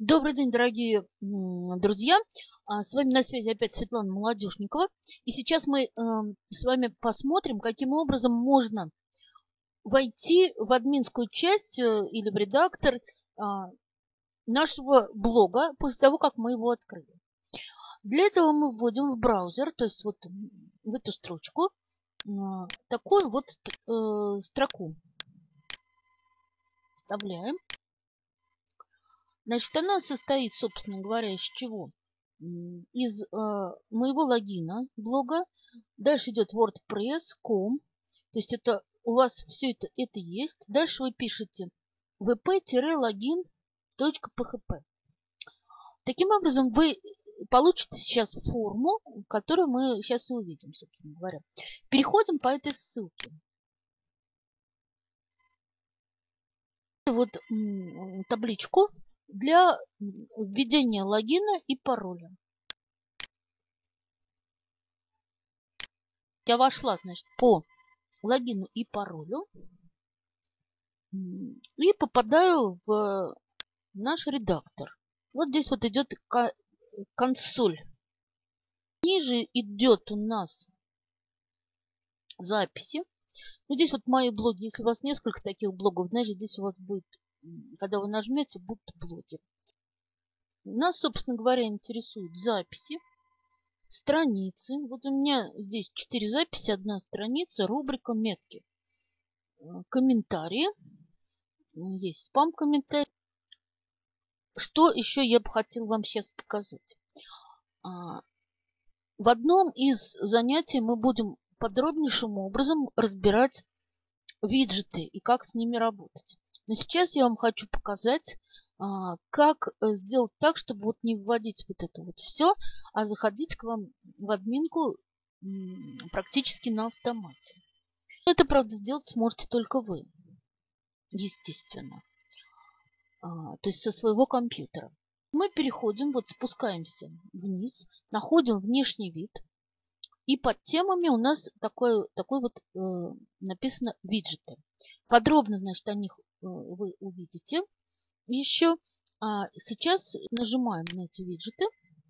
Добрый день, дорогие друзья! С вами на связи опять Светлана Молодежникова. И сейчас мы с вами посмотрим, каким образом можно войти в админскую часть или в редактор нашего блога после того, как мы его открыли. Для этого мы вводим в браузер, то есть вот в эту строчку, такую вот строку вставляем. Значит, она состоит, собственно говоря, из чего? Из моего логина блога. Дальше идет WordPress.com. То есть это у вас все это есть. Дальше вы пишете wp-login.php. Таким образом, вы получите сейчас форму, которую мы сейчас и увидим, собственно говоря. Переходим по этой ссылке. Вот табличку для введения логина и пароля. Я вошла, значит, по логину и паролю и попадаю в наш редактор. Вот здесь вот идет консоль. Ниже идет у нас записи. Ну, здесь вот мои блоги. Если у вас несколько таких блогов, значит, здесь у вас будет, когда вы нажмете, будут блоги. Нас, собственно говоря, интересуют записи, страницы. Вот у меня здесь 4 записи, 1 страница, рубрика метки. Комментарии. Есть спам-комментарий. Что еще я бы хотела вам сейчас показать? В одном из занятий мы будем подробнейшим образом разбирать виджеты и как с ними работать. Но сейчас я вам хочу показать, как сделать так, чтобы вот не вводить вот это вот все, а заходить к вам в админку практически на автомате. Это, правда, сделать сможете только вы, естественно. То есть со своего компьютера. Мы переходим, вот спускаемся вниз, находим внешний вид. И под темами у нас такой вот написано виджеты. Подробно, значит, о них вы увидите еще. Сейчас нажимаем на эти виджеты.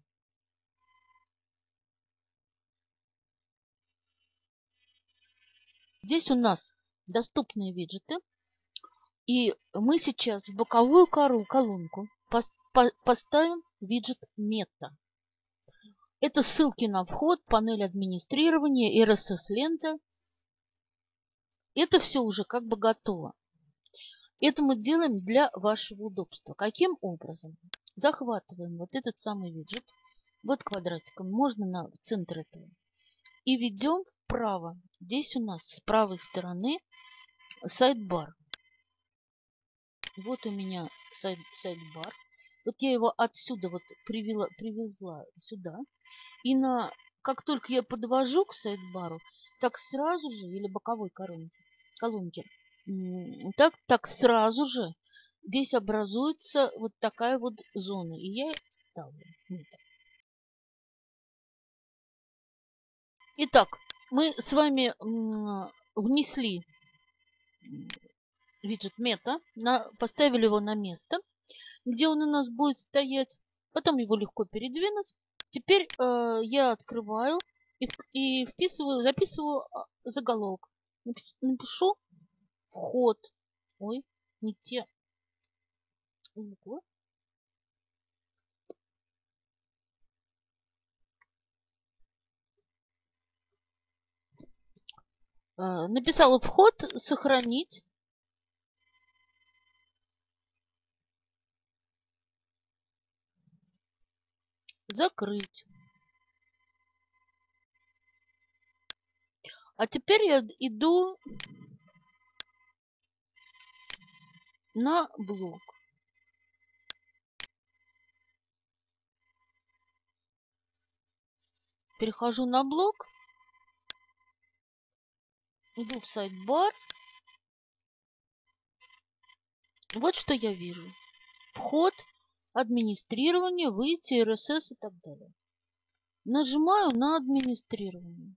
Здесь у нас доступные виджеты. И мы сейчас в боковую колонку поставим виджет мета. Это ссылки на вход, панель администрирования, RSS-лента. Это все уже как бы готово. Это мы делаем для вашего удобства. Каким образом? Захватываем вот этот самый виджет. Вот квадратиком. Можно в центр этого. И ведем вправо. Здесь у нас с правой стороны сайдбар. Вот у меня сайдбар. Вот я его отсюда вот привезла сюда. И как только я подвожу к сайдбару, так сразу же, или боковой колонке, так сразу же здесь образуется вот такая вот зона. И я ставлю. Итак, мы с вами внесли виджет мета, поставили его на место, где он у нас будет стоять. Потом его легко передвинуть. Теперь я открываю и записываю заголовок. Напишу вход. Ой, не те буквы. Написала вход, сохранить. Закрыть. А теперь я иду на блог. Перехожу на блог. Иду в сайдбар. Вот что я вижу. Вход, администрирование, выйти, RSS и так далее. Нажимаю на администрирование.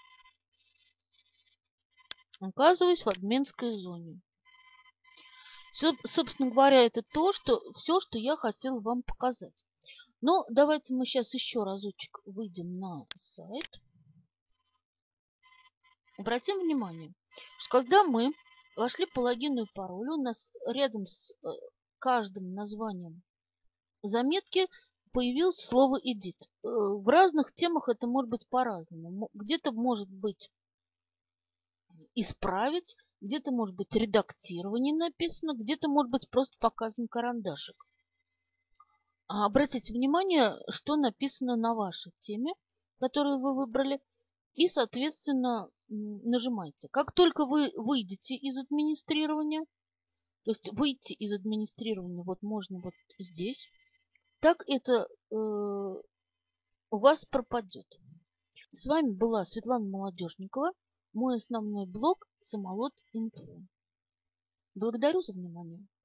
Оказываюсь в админской зоне. Собственно говоря, это все, что я хотела вам показать. Но давайте мы сейчас еще разочек выйдем на сайт. Обратим внимание, что когда мы вошли по логину и паролю, у нас рядом с каждым названием заметки появилось слово edit. В разных темах это может быть по-разному. Где-то может быть исправить, где-то может быть редактирование написано, где-то может быть просто показан карандашик. А обратите внимание, что написано на вашей теме, которую вы выбрали, и, соответственно, нажимайте. Как только вы выйдете из администрирования, то есть выйти из администрирования вот можно вот здесь, так это у вас пропадет. С вами была Светлана Молодежникова, мой основной блог Самолет Инфо. Благодарю за внимание.